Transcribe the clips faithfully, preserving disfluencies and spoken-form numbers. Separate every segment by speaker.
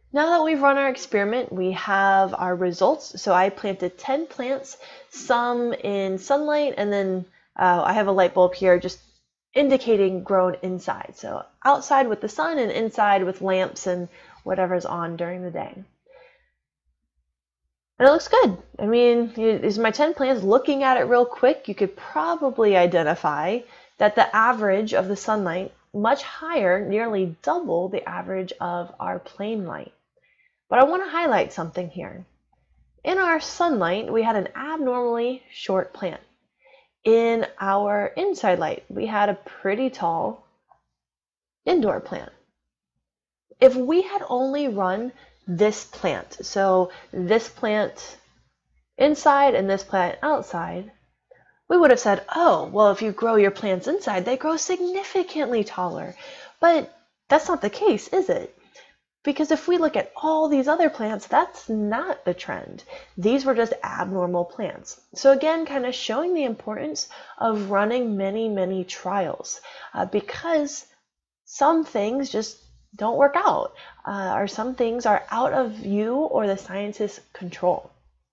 Speaker 1: Now that we've run our experiment, we have our results. So I planted ten plants, some in sunlight, and then uh, I have a light bulb here just indicating grown inside. So outside with the sun and inside with lamps and whatever's on during the day. And it looks good. I mean, these are my ten plants. Looking at it real quick, you could probably identify that the average of the sunlight much higher, nearly double the average of our plain light. But I want to highlight something here. In our sunlight, we had an abnormally short plant. In our inside light, we had a pretty tall indoor plant. If we had only run this plant, so this plant inside and this plant outside, we would have said, oh, well, if you grow your plants inside, they grow significantly taller. But that's not the case, is it? Because if we look at all these other plants, that's not the trend. These were just abnormal plants. So again, kind of showing the importance of running many, many trials, uh, because some things just don't work out, uh, or some things are out of you or the scientist's control.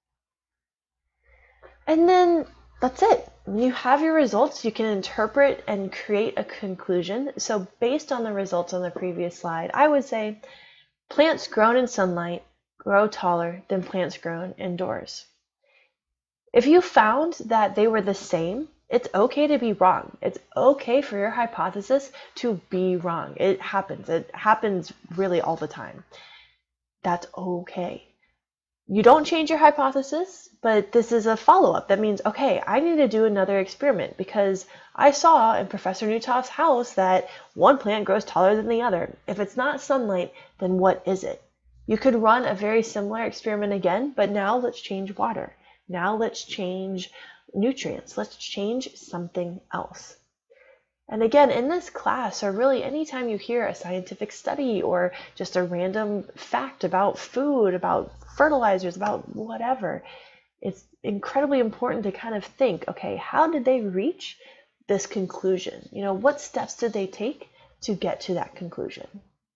Speaker 1: And then that's it. When you have your results, you can interpret and create a conclusion. So based on the results on the previous slide, I would say plants grown in sunlight grow taller than plants grown indoors. If you found that they were the same, it's okay to be wrong. It's okay for your hypothesis to be wrong. It happens. It happens really all the time. That's okay. You don't change your hypothesis, but this is a follow-up. That means, okay, I need to do another experiment because I saw in Professor Newtoft's house that one plant grows taller than the other. If it's not sunlight, then what is it? You could run a very similar experiment again, but now let's change water. Now let's change nutrients. Let's change something else. And again, in this class, or really anytime you hear a scientific study or just a random fact about food, about fertilizers, about whatever, it's incredibly important to kind of think, okay, how did they reach this conclusion? You know, what steps did they take to get to that conclusion?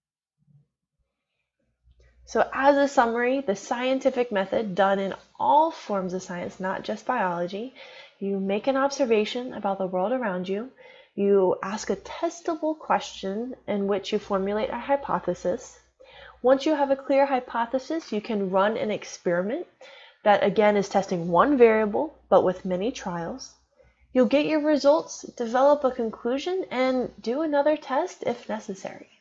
Speaker 1: So as a summary, the scientific method done in all forms of science, not just biology, you make an observation about the world around you, you ask a testable question in which you formulate a hypothesis. Once you have a clear hypothesis, you can run an experiment that again is testing one variable, but with many trials. You'll get your results, develop a conclusion, and do another test if necessary.